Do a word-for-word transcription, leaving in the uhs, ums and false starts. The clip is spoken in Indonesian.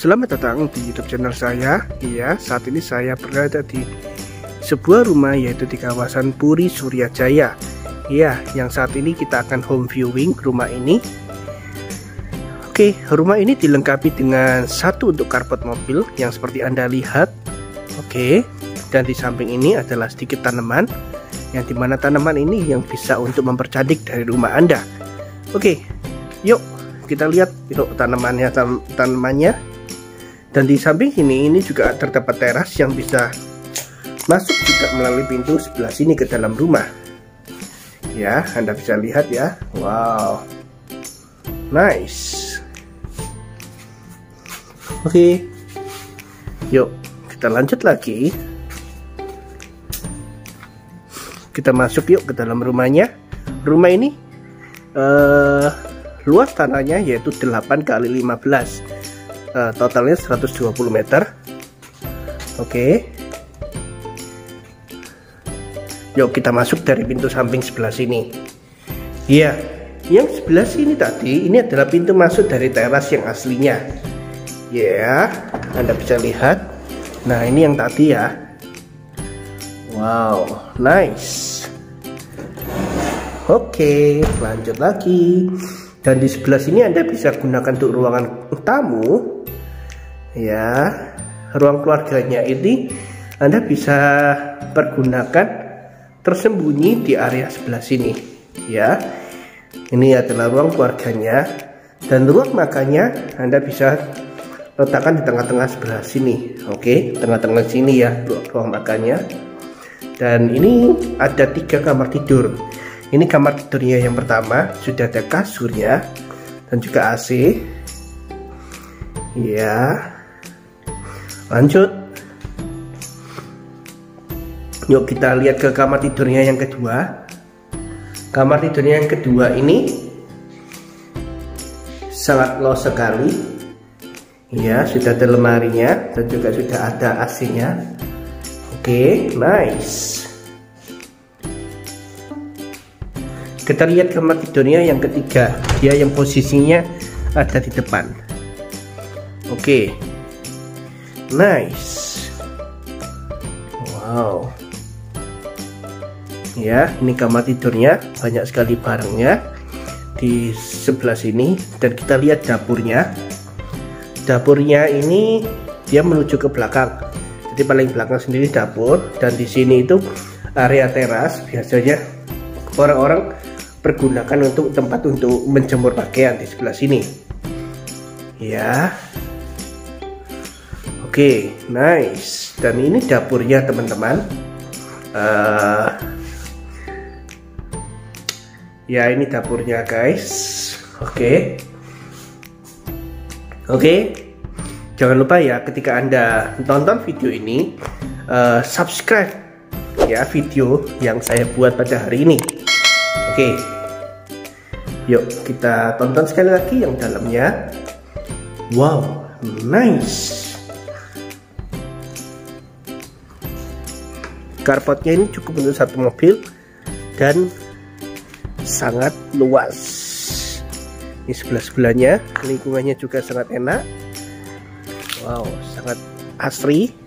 Selamat datang di YouTube channel saya. Iya, saat ini saya berada di sebuah rumah, yaitu di kawasan Puri Suryajaya. Iya, yang saat ini kita akan home viewing rumah ini. Oke, rumah ini dilengkapi dengan satu untuk karpet mobil yang seperti Anda lihat. Oke, dan di samping ini adalah sedikit tanaman, yang dimana tanaman ini yang bisa untuk mempercantik dari rumah Anda. Oke, yuk kita lihat yuk tanamannya tan tanamannya. Dan di samping sini ini juga terdapat teras yang bisa masuk juga melalui pintu sebelah sini ke dalam rumah. Ya, Anda bisa lihat ya. Wow, nice. Oke, yuk kita lanjut lagi. Kita masuk yuk ke dalam rumahnya. Rumah ini uh, luas tanahnya yaitu delapan kali lima belas. Uh, totalnya seratus dua puluh meter. Oke, yuk kita masuk dari pintu samping sebelah sini. Iya, yang sebelah sini tadi ini adalah pintu masuk dari teras yang aslinya. Ya, Anda bisa lihat. Nah, ini yang tadi ya. Wow, nice. Oke, lanjut lagi. Dan di sebelah sini Anda bisa gunakan untuk ruangan tamu. Ya, ruang keluarganya ini Anda bisa pergunakan tersembunyi di area sebelah sini. Ya, ini adalah ruang keluarganya, dan ruang makannya Anda bisa letakkan di tengah-tengah sebelah sini. Oke, tengah-tengah sini ya ruang makannya. Dan ini ada tiga kamar tidur. Ini kamar tidurnya yang pertama, sudah ada kasurnya dan juga A C. Ya, lanjut. Yuk kita lihat ke kamar tidurnya yang kedua. Kamar tidurnya yang kedua ini sangat luas sekali. Ya, sudah ada lemarinya dan juga sudah ada A C-nya. Oke, nice. Kita lihat kamar tidurnya yang ketiga. Dia yang posisinya ada di depan. Oke, nice. Wow. Ya, ini kamar tidurnya, banyak sekali barangnya di sebelah sini. Dan kita lihat dapurnya. Dapurnya ini dia menuju ke belakang. Jadi paling belakang sendiri dapur, dan di sini itu area teras. Biasanya orang-orang pergunakan untuk tempat untuk menjemur pakaian di sebelah sini. Ya. Oke, nice. Dan ini dapurnya teman-teman. Uh, ya, ini dapurnya guys. Oke. Oke. Jangan lupa ya, ketika Anda tonton video ini, uh, subscribe ya video yang saya buat pada hari ini. Oke, yuk kita tonton sekali lagi yang dalamnya. Wow, nice. Karpetnya ini cukup untuk satu mobil dan sangat luas. Ini sebelah-sebelahnya, lingkungannya juga sangat enak. Wow, sangat asri.